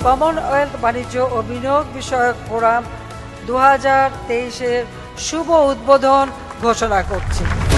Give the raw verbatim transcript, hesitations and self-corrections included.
Commonwealth বাণিজ্য ও বিনিয়োগ বিষয়ক ফোরাম দু হাজার তেইশ এর শুভ উদ্বোধন ঘোষণা করছি।